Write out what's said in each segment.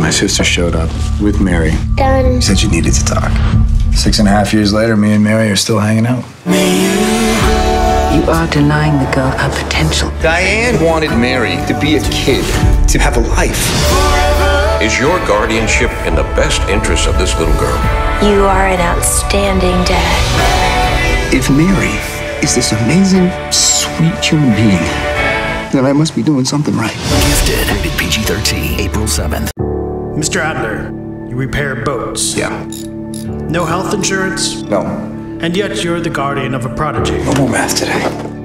My sister showed up with Mary. Done. Said you needed to talk. 6.5 years later, me and Mary are still hanging out. You are denying the girl her potential. Diane wanted Mary to be a kid, to have a life. Is your guardianship in the best interest of this little girl? You are an outstanding dad. If Mary is this amazing, sweet human being, then I must be doing something right. Gifted, rated PG-13, April 7th. Mr. Adler, you repair boats. Yeah. No health insurance? No. And yet you're the guardian of a prodigy. No more math today.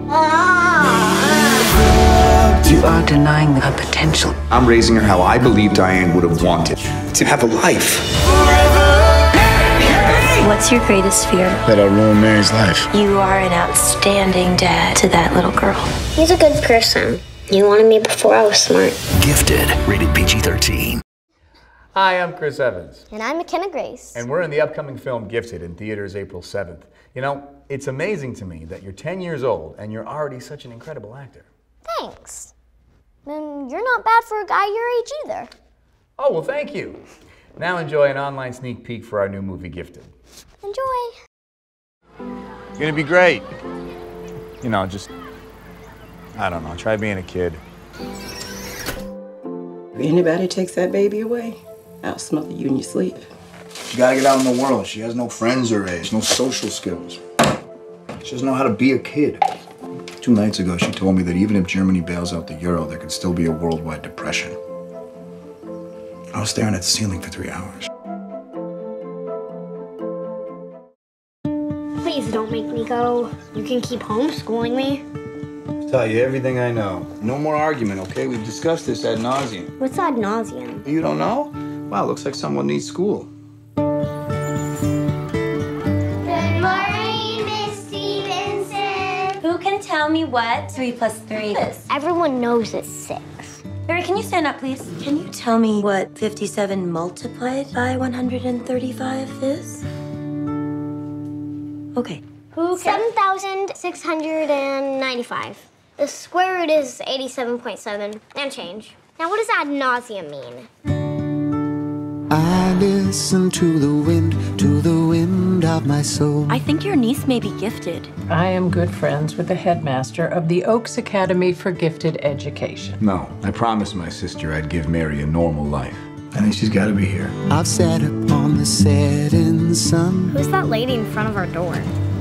You are denying her potential. I'm raising her how I believe Diane would have wanted. To have a life. What's your greatest fear? That I'll ruin Mary's life. You are an outstanding dad to that little girl. He's a good person. You wanted me before I was smart. Gifted, rated PG-13. Hi, I'm Chris Evans. And I'm Mckenna Grace. And we're in the upcoming film Gifted in theaters April 7th. You know, it's amazing to me that you're 10 years old and you're already such an incredible actor. Thanks. And you're not bad for a guy your age either. Oh, well, thank you. Now enjoy an online sneak peek for our new movie Gifted. Enjoy. It's gonna be great. You know, just, I don't know, try being a kid. If anybody takes that baby away, I'll smother you in your sleep. She gotta get out in the world. She has no friends her age, no social skills. She doesn't know how to be a kid. 2 nights ago, she told me that even if Germany bails out the euro, there could still be a worldwide depression. I was staring at the ceiling for 3 hours. Please don't make me go. You can keep homeschooling me. I'll tell you everything I know. No more argument, okay? We've discussed this ad nauseum. What's ad nauseum? You don't know? Wow, looks like someone needs school. Good morning, Miss Stevenson. Who can tell me what 3 plus 3 is? Everyone knows it's 6. Barry, can you stand up, please? Can you tell me what 57 multiplied by 135 is? Okay. 7,695. The square root is 87.7 and change. Now, what does ad nauseum mean? I listen to the wind of my soul. I think your niece may be gifted. I am good friends with the headmaster of the Oaks Academy for Gifted Education. No, I promised my sister I'd give Mary a normal life. I think she's gotta be here. I've sat upon the setting sun. Who's that lady in front of our door?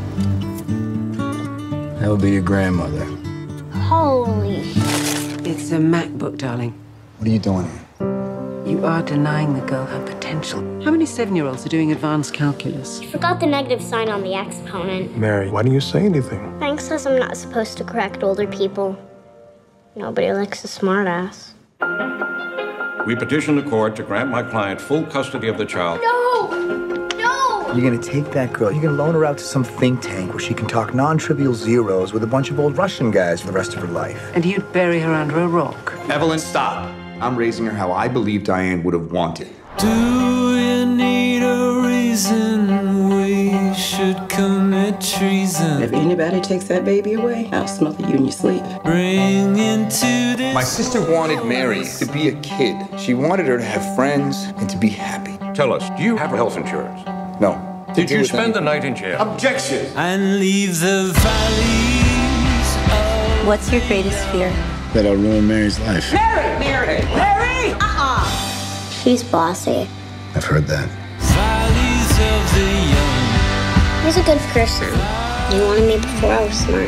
That would be your grandmother. Holy. It's a MacBook, darling. What are you doing here? You are denying the girl her potential. How many 7-year-olds are doing advanced calculus? You forgot the negative sign on the exponent. Mary, why didn't you say anything? Frank says I'm not supposed to correct older people. Nobody likes a smartass. We petition the court to grant my client full custody of the child. No! No! You're gonna take that girl, you're gonna loan her out to some think tank where she can talk non-trivial zeros with a bunch of old Russian guys for the rest of her life. And you'd bury her under a rock. Evelyn, stop. I'm raising her how I believe Diane would have wanted. Do you need a reason we should commit treason? If anybody takes that baby away, I'll smother you in your sleep. Bring into this. My sister wanted Mary to be a kid. She wanted her to have friends and to be happy. Tell us, do you have health insurance? No. Did you spend the night in jail? Objection! And leave the valleys of... What's your greatest fear? That I'll ruin Mary's life. Mary! Mary! Mary! She's bossy. I've heard that. Valleys of the young. He's a good person. You wanted me before I was smart.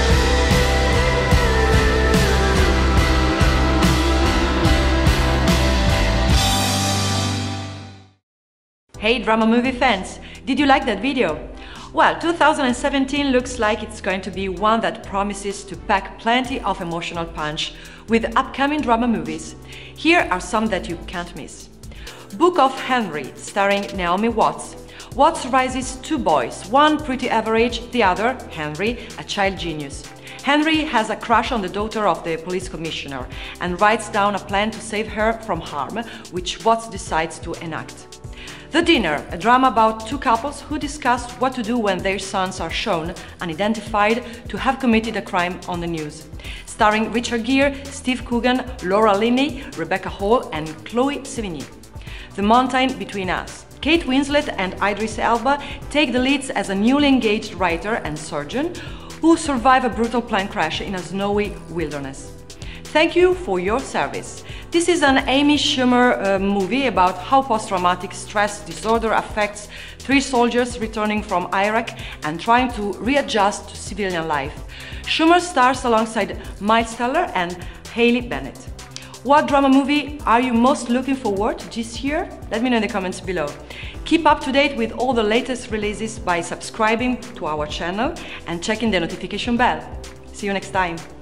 Hey drama movie fans, did you like that video? Well, 2017 looks like it's going to be one that promises to pack plenty of emotional punch with upcoming drama movies. Here are some that you can't miss. Book of Henry, starring Naomi Watts. Watts raises 2 boys, one pretty average, the other, Henry, a child genius. Henry has a crush on the daughter of the police commissioner and writes down a plan to save her from harm, which Watts decides to enact. The Dinner, a drama about 2 couples who discuss what to do when their sons are shown, unidentified, to have committed a crime on the news. Starring Richard Gere, Steve Coogan, Laura Linney, Rebecca Hall and Chloe Sevigny. The Mountain Between Us. Kate Winslet and Idris Elba take the leads as a newly engaged writer and surgeon who survive a brutal plane crash in a snowy wilderness. Thank you for your service. This is an Amy Schumer movie about how post-traumatic stress disorder affects 3 soldiers returning from Iraq and trying to readjust to civilian life. Schumer stars alongside Miles Teller and Haley Bennett. What drama movie are you most looking forward to this year? Let me know in the comments below. Keep up to date with all the latest releases by subscribing to our channel and checking the notification bell. See you next time.